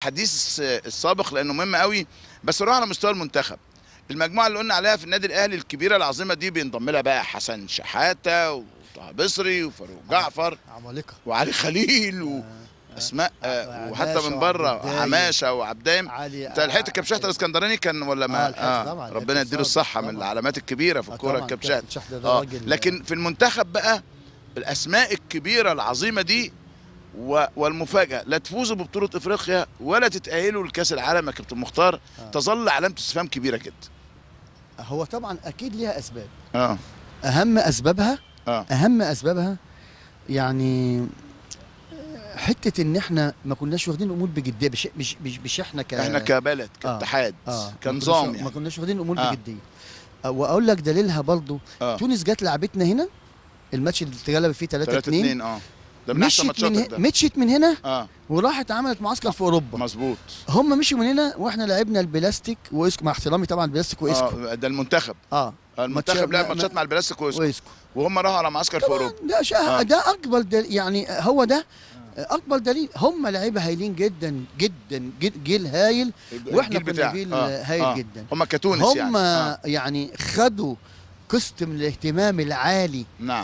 الحديث السابق لانه مهم قوي، بس نروح على مستوى المنتخب. المجموعه اللي قلنا عليها في النادي الاهلي الكبيره العظيمه دي بينضم لها بقى حسن شحاته وطه بصري وفاروق جعفر عمالقه وعلي خليل واسماء وحتى من بره حماشه وعبدايم. انت لحقت الكبشات الاسكندراني كان ولا ما؟ ربنا يديله الصحه، من العلامات الكبيره في الكوره الكبشات. لكن في المنتخب بقى الاسماء الكبيره العظيمه دي والمفاجاه، لا تفوزوا ببطوله افريقيا ولا تتاهلوا لكاس العالم يا كابتن مختار. تظل علامه استفهام كبيره جدا. هو طبعا اكيد ليها اسباب. اهم اسبابها يعني حته ان احنا ما كناش واخدين الامور بجديه، مش احنا كبلد كاتحاد كنظام، يعني ما كناش واخدين الامور بجديه. واقول لك دليلها برضه تونس جت لعبتنا هنا الماتش اللي اتغلب فيه 3-2. ده من احسن ماتشاتك ده. مشيت من هنا وراحت عملت معسكر في اوروبا. مظبوط. هم مشوا من هنا واحنا لعبنا البلاستيك واسكو، مع احترامي طبعا البلاستيك واسكو. ده المنتخب. المنتخب لعب ماتشات مع البلاستيك واسكو وهم راحوا على معسكر في اوروبا. ده اكبر دليل، يعني هو ده اكبر دليل. هم لعيبه هايلين جدا جدا، جيل هايل، واحنا كنا جيل هايل جدا. هم كتونس هم يعني خدوا قسط من الاهتمام العالي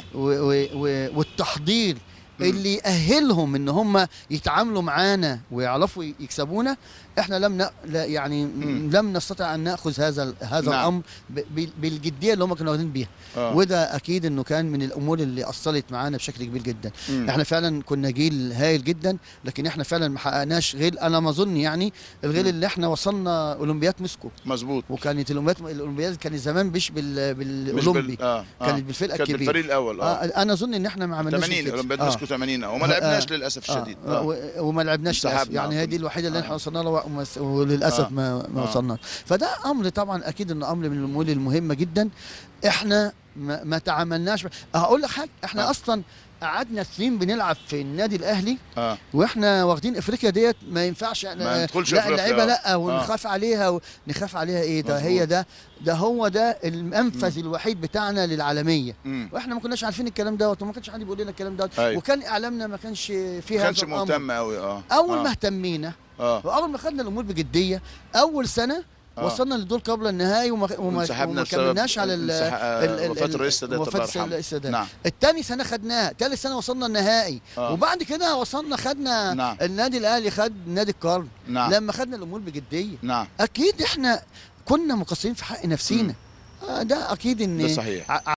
والتحضير اللي يأهلهم ان هم يتعاملوا معانا ويعرفوا يكسبونا. احنا لم نستطع ان ناخذ هذا الامر بالجديه اللي هم كانوا واخدين بيها. وده اكيد انه كان من الامور اللي اثرت معانا بشكل كبير جدا. احنا فعلا كنا جيل هايل جدا، لكن احنا فعلا ما حققناش غير، انا ما اظن يعني الغير اللي احنا وصلنا اولمبياد موسكو. مظبوط. وكانت الاولمبياد كانت زمان مش بالاولمبي، كانت بالفرقه الكبيره، كانت بالفريق الاول. انا اظن ان احنا ما عملناش 80 اولمبياد موسكو 80 وما لعبناش للاسف الشديد. وما لعبناش يعني هي دي الوحيده اللي احنا وصلنا لها وللاسف ما وصلناش. فده امر طبعا اكيد انه امر من الامور المهمه جدا. احنا ما تعاملناش. هقول لك حاجه، احنا اصلا قعدنا سنين بنلعب في النادي الاهلي واحنا واخدين افريقيا ديت، ما ينفعش لا اللعيبه لا ونخاف عليها. نخاف عليها ايه؟ ده هي هو ده المنفذ الوحيد بتاعنا للعالميه. واحنا ما كناش عارفين الكلام دوت، وما كانش حد بيقول لنا الكلام دوت. وكان اعلامنا ما كانش فيه هذا الامر، ما كانش مهتم قوي. اول ما اهتمينا واول ما خدنا الامور بجديه، اول سنه وصلنا للدور قبل النهائي وما كملناش على وفاة الرئيس السادات. الثاني سنه خدناها، ثالث سنه وصلنا النهائي. وبعد كده وصلنا خدنا النادي الاهلي خد نادي القرن. لما خدنا الامور بجديه. اكيد احنا كنا مقصرين في حق نفسينا. ده اكيد ان ده صحيح.